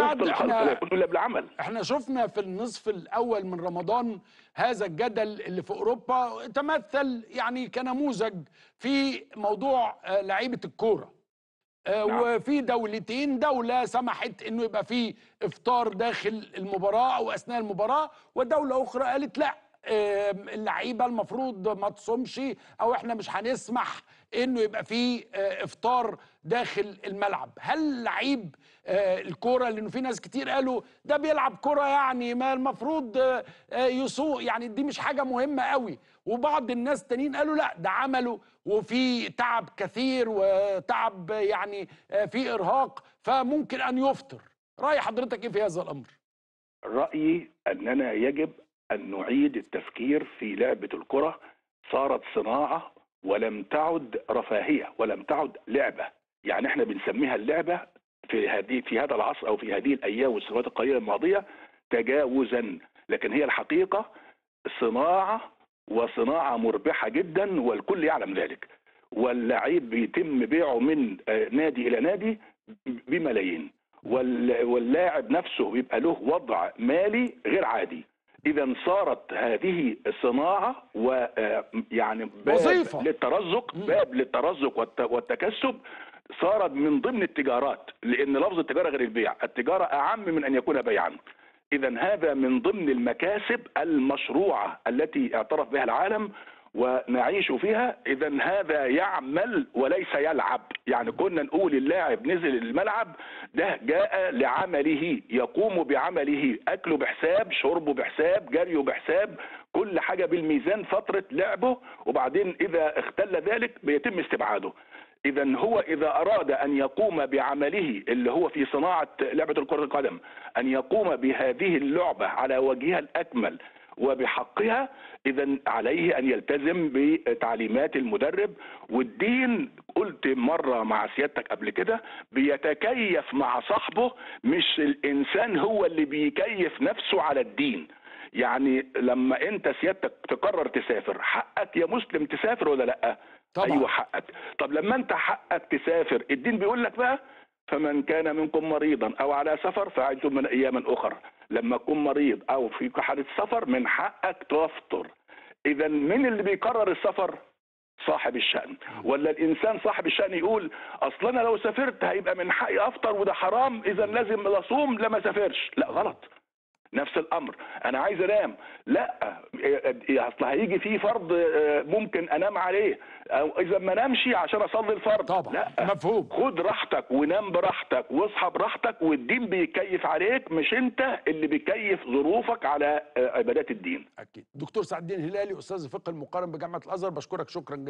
سعد، الخلق لا يكون الا بالعمل. احنا شفنا في النصف الاول من رمضان هذا الجدل اللي في اوروبا تمثل يعني كنموذج في موضوع لعيبه الكوره. نعم. وفي دولتين، دولة سمحت انه يبقى في افطار داخل المباراة او اثناء المباراة، ودولة اخرى قالت لا، اللعيبة المفروض ما تصومش، او احنا مش هنسمح انه يبقى في افطار داخل الملعب. هل لعيب الكورة، لانه في ناس كتير قالوا ده بيلعب كورة يعني ما المفروض يسوق، يعني دي مش حاجة مهمة قوي، وبعض الناس تانيين قالوا لا ده عمله وفي تعب كثير وتعب يعني في إرهاق فممكن أن يفطر. رأي حضرتك إيه في هذا الأمر؟ رأيي أننا يجب أن نعيد التفكير في لعبة الكرة. صارت صناعة ولم تعد رفاهية ولم تعد لعبة. يعني احنا بنسميها اللعبة في هذا العصر أو في هذه الأيام والسنوات القليلة الماضية تجاوزا، لكن هي الحقيقة صناعة، وصناعة مربحة جدا والكل يعلم ذلك. واللعيب بيتم بيعه من نادي إلى نادي بملايين، واللاعب نفسه بيبقى له وضع مالي غير عادي. اذا صارت هذه الصناعه ويعني وظيفة. باب للترزق والتكسب. صارت من ضمن التجارات، لان لفظ التجاره غير البيع، التجاره اعم من ان يكون بيعا. اذا هذا من ضمن المكاسب المشروعه التي اعترف بها العالم ونعيش فيها. اذا هذا يعمل وليس يلعب. يعني كنا نقول اللاعب نزل الملعب ده جاء لعمله، يقوم بعمله، اكله بحساب، شربه بحساب، جريه بحساب، كل حاجه بالميزان فتره لعبه، وبعدين اذا اختل ذلك بيتم استبعاده. اذا هو اذا اراد ان يقوم بعمله اللي هو في صناعه لعبه كره القدم، ان يقوم بهذه اللعبه على وجهها الاكمل وبحقها، اذا عليه ان يلتزم بتعليمات المدرب. والدين قلت مره مع سيادتك قبل كده بيتكيف مع صاحبه، مش الانسان هو اللي بيكيف نفسه على الدين. يعني لما انت سيادتك تقرر تسافر، حقك يا مسلم تسافر ولا لا؟ طبعا. ايوه حقك. طب لما انت حقك تسافر، الدين بيقول لك بقى فمن كان منكم مريضا او على سفر فعدة من ايام اخرى. لما تكون مريض او في حاله سفر من حقك تفطر. اذا مين اللي بيقرر السفر؟ صاحب الشأن. ولا الانسان صاحب الشأن يقول اصل انا لو سافرت هيبقى من حقي افطر وده حرام اذا لازم اصوم لما سافرش؟ لا، غلط. نفس الامر، انا عايز انام، لا اصل هيجي فيه فرض ممكن انام عليه، او اذا ما نامشي عشان اصلي الفرض. طبعا. لا، مفهوم. خد راحتك ونام براحتك واصحى براحتك، والدين بيكيف عليك، مش انت اللي بيكيف ظروفك على عبادات الدين. أكيد. دكتور سعد الدين هلالي، أستاذ الفقه المقارن بجامعة الأزهر، بشكرك شكرا جزيلا.